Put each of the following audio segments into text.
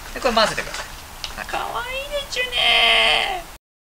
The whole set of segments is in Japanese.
でこれ混ぜてください。かわいいでちゅね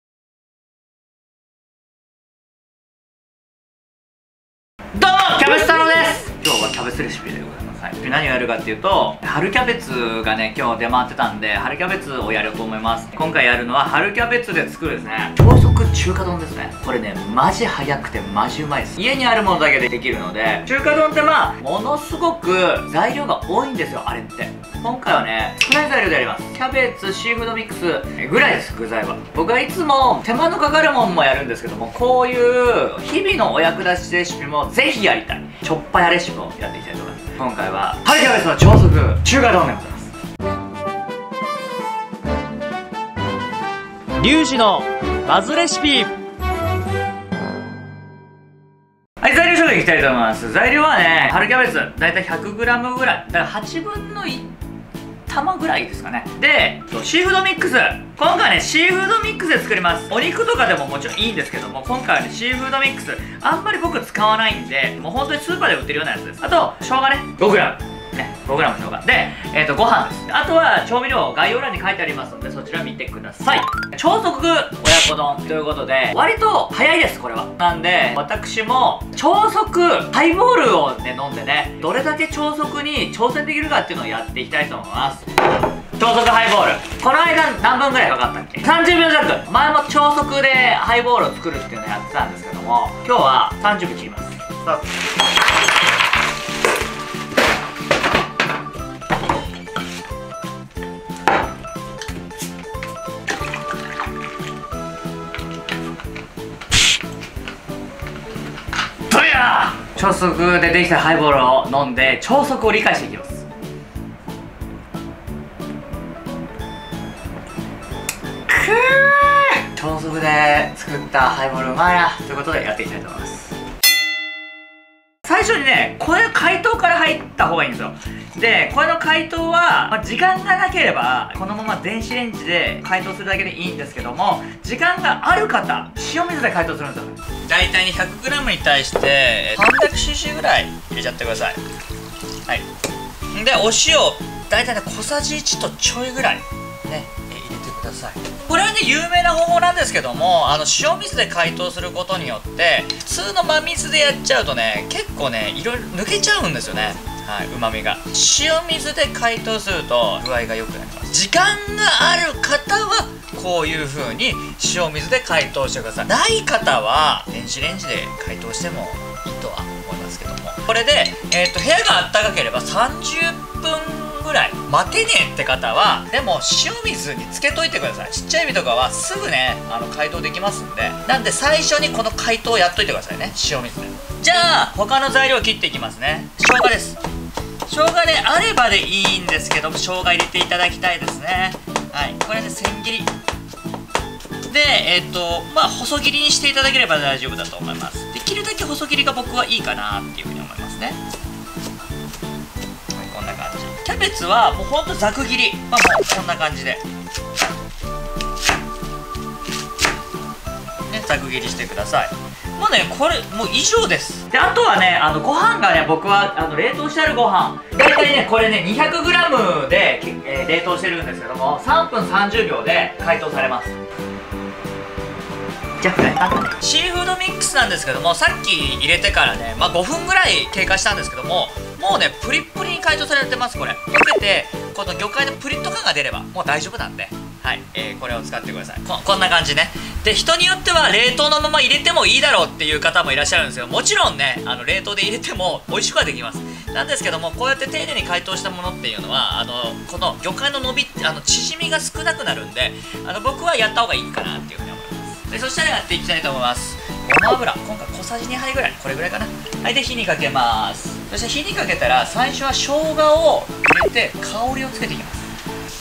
ー。どうもキャベツ太郎です。今日はキャベツレシピでございます。何をやるかっていうと、春キャベツがね今日出回ってたんで、春キャベツをやろうと思います。今回やるのは春キャベツで作るですね、超速中華丼ですね。これねマジ早くてマジうまいです。家にあるものだけでできるので、中華丼ってまあものすごく材料が多いんですよ、あれって。今回はね少ない材料でやります。キャベツ、シーフードミックスぐらいです。具材は僕はいつも手間のかかるもんもやるんですけども、こういう日々のお役立ちレシピもぜひやりたい、ちょっぱやレシピをやっていきたいと思います。今回は春キャベツの超速中華丼でございます。 リュウジのバズレシピ。 はい、材料紹介いきたいと思います。材料はね、春キャベツだいたい 100g ぐらい、だから8分の1玉ぐらいですかね。でシーフードミックス、今回ねシーフードミックスで作ります。お肉とかでももちろんいいんですけども、今回はねシーフードミックスあんまり僕使わないんで、もう本当にスーパーで売ってるようなやつです。あと生姜ね 5g ね、5g 生姜で、ご飯です。あとは調味料概要欄に書いてありますので、そちら見てください。超速親子丼ということで割と早いです、これは。なんで私も超速ハイボールをね飲んでね、どれだけ超速に挑戦できるかっていうのをやっていきたいと思います。超速ハイボール、この間何分ぐらいかかったっけ。30秒弱。前も超速でハイボールを作るっていうのをやってたんですけども、今日は30秒切ります。超速でできたハイボールを飲んで超速を理解していきます。超速で作ったハイボールうまいなということでやっていきたいと思います。最初にねこれ解凍から入った方がいいんですよ。でこれの解凍は、時間がなければこのまま電子レンジで解凍するだけでいいんですけども、時間がある方塩水で解凍するんですよ。大体に 100g に対して 300cc ぐらい入れちゃってください。はい。でお塩大体ね小さじ1とちょいぐらいね入れてください。これはね有名な方法なんですけども、塩水で解凍することによって普通の真水でやっちゃうとね結構ねいろいろ抜けちゃうんですよね。はい、旨味が。塩水で解凍すると具合が良くなります。時間がある方はこういう風に塩水で解凍してください。ない方は電子レンジで解凍してもいいとは思いますけども、これで、部屋が暖かければ30分ぐらい待てねえって方はでも塩水につけといてください。ちっちゃいエビとかはすぐね解凍できますんで、なんで最初にこの解凍をやっといてくださいね、塩水で。じゃあ他の材料を切っていきますね。生姜です。生姜であればでいいんですけども、生姜入れていただきたいですね。はい、これで千切りで細切りにしていただければ大丈夫だと思います。できるだけ細切りが僕はいいかなっていうふうに思いますね。はい、こんな感じ。キャベツはもうほんとざく切り、もうこんな感じでねざく切りしてください。もうねこれもう以上です。であとはねご飯がね、僕は冷凍してあるご飯大体ねこれね 200g で、冷凍してるんですけども、3分30秒で解凍されます。じゃあフライパンだね。シーフードミックスなんですけども、さっき入れてからね5分ぐらい経過したんですけども、もうねプリップリに解凍されてます。これ溶けてこの魚介のプリッと感が出ればもう大丈夫なんで、はい、これを使ってください。こんな感じね。で人によっては冷凍のまま入れてもいいだろうっていう方もいらっしゃるんですよ。もちろんね冷凍で入れても美味しくはできます。なんですけども、こうやって丁寧に解凍したものっていうのはこの魚介の伸び縮みが少なくなるんで、僕はやった方がいいかなっていうふうに思います。でそしたらやっていきたいと思います。ごま油今回小さじ2杯ぐらい、これぐらいかな。はい、で火にかけます。そして火にかけたら最初は生姜を入れて香りをつけていきます。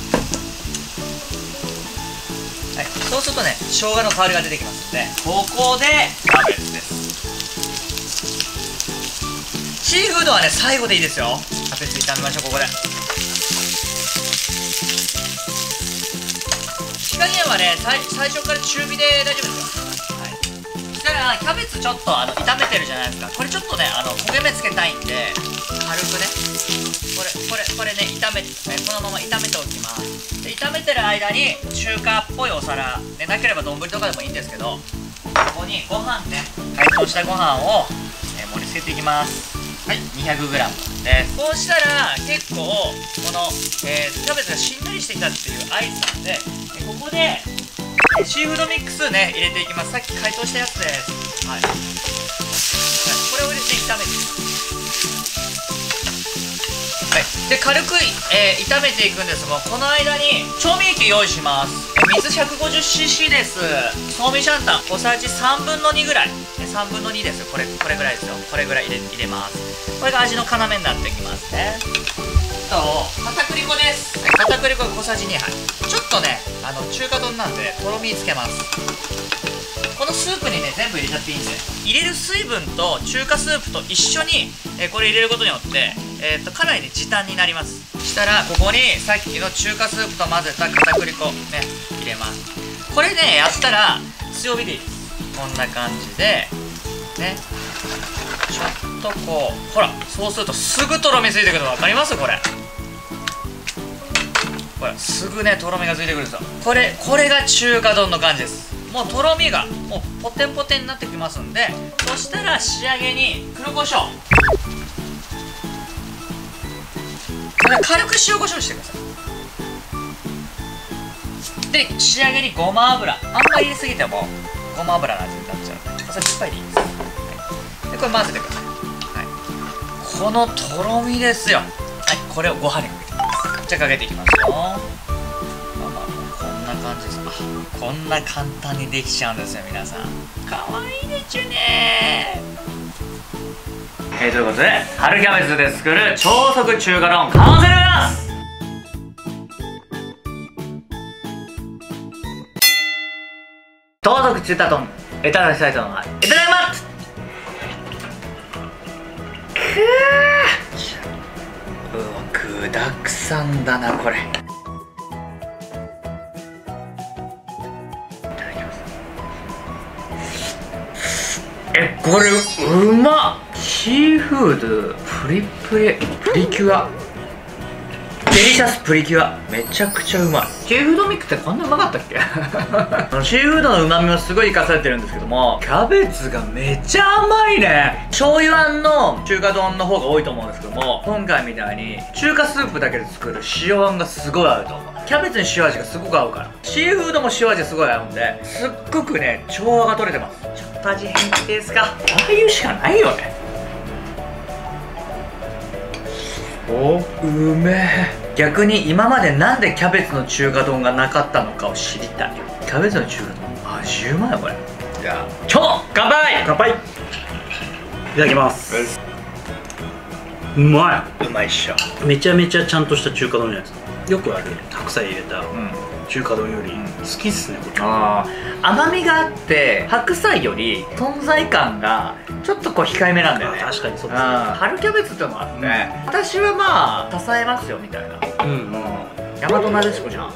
はい、そうするとね生姜の香りが出てきますので、ここでキャベツです。シーフードはね最後でいいですよ。キャベツ炒めましょう。ここで火加減はね最初から中火で大丈夫ですよ。はい、そしたらキャベツちょっと炒めてるじゃないですか。これちょっとね焦げ目つけたいんで軽くねこれね炒めて、このまま炒めておきます。 めてる間に中華っぽいお皿でなければ丼とかでもいいんですけど、ここにご飯ね、解凍したご飯を盛り付けていきます。はい、200g です。こうしたら結構この、キャベツがしんなりしてきたっていう合図なんで、ここでシーフードミックスね入れていきます。さっき解凍したやつです。はい、これを入れて炒めていきます。はい、で軽く、炒めていくんですが、この間に調味液用意します。水 150cc です。ソーミシャンタン小さじ3分の2ぐらい、3分の2ですよ。これぐらいですよ。これぐらい入れます。これが味の要になってきますね。片栗粉です。片栗粉小さじ2杯。ちょっとね中華丼なんでとろみつけます。このスープにね全部入れちゃっていいんで、入れる水分と中華スープと一緒に、これ入れることによって、かなりね時短になります。したらここにさっきの中華スープと混ぜた片栗粉ね入れます。これねやったら強火でいいです。こんな感じでね、ちょっとこうほら、そうするとすぐとろみついてくるの分かります？これすぐねとろみがついてくるんですよ。これが中華丼の感じです。もうとろみがもうポテンポテンになってきますんで、そしたら仕上げに黒胡椒、軽く塩コショウしてください。で仕上げにごま油、あんまり入れすぎてもごま油の味になっちゃうので小さじ1杯でいいです。はい、でこれ混ぜてください。はい、このとろみですよ。はい、これをご飯にかけていきます。じゃあかけていきますよ。こんな感じです。こんな簡単にできちゃうんですよ皆さん。かわいいでちゅねということで春キャベツで作る超速中華丼完成でございます。超速中華丼いただきたいと思います。いただきます。具だくさんだなこれ。これうまっ。シーフードプリプリプリキュアデリシャスプリキュアめちゃくちゃうまい。シーフードミックスってこんなうまかったっけシーフードのうまみもすごい生かされてるんですけども、キャベツがめっちゃ甘いね。醤油あんの中華丼の方が多いと思うんですけども、今回みたいに中華スープだけで作る塩あんがすごい合うと思う。キャベツに塩味がすごく合うから、シーフードも塩味すごい合うんで、すっごくね調和が取れてます。ちょっと味変っていいですか。ああいうしかないよね。うめえ。逆に今までなんでキャベツの中華丼がなかったのかを知りたい。キャベツの中華丼味うまいこれ。じゃあ乾杯。乾杯。いただきます。うまい。 うまいっしょ。 めちゃめちゃちゃんとした中華丼じゃないですか。よくある白菜入れた中華丼より好きっすねこれ。 甘みがあって白菜より存在感がちょっとこう控えめなんだよね。 確かにそうですね。 春キャベツってのもあって、私はまあ支えますよみたいな。大和なでしこじゃん。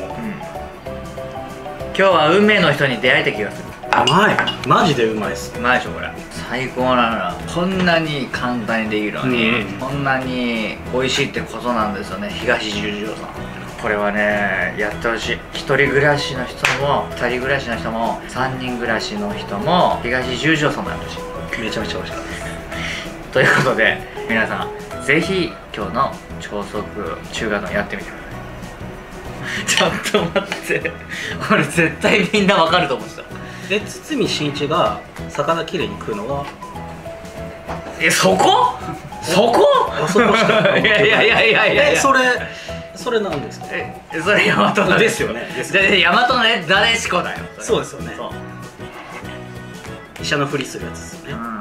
今日は運命の人に出会えた気がする。 うまい。マジでうまいっす。 うまいでしょこれ。最高なの。こんなに簡単にできるのに、こんなに美味しいってことなんですよね。東十条さん、これはねやってほしい。一人暮らしの人も二人暮らしの人も三人暮らしの人も東十条さんもやってほしい。 めちゃめちゃ美味しかったです。 ということで皆さんぜひ今日の超速中華丼やってみてください。ちょっと待って、俺絶対みんなわかると思ってた。 で堤真一が魚きれいに食うのはそこあそこしかいやそれなんですか。 それ大和なですよね。 大和のねなでしこだよ。 そうですよね。医者のふりするやつですよね。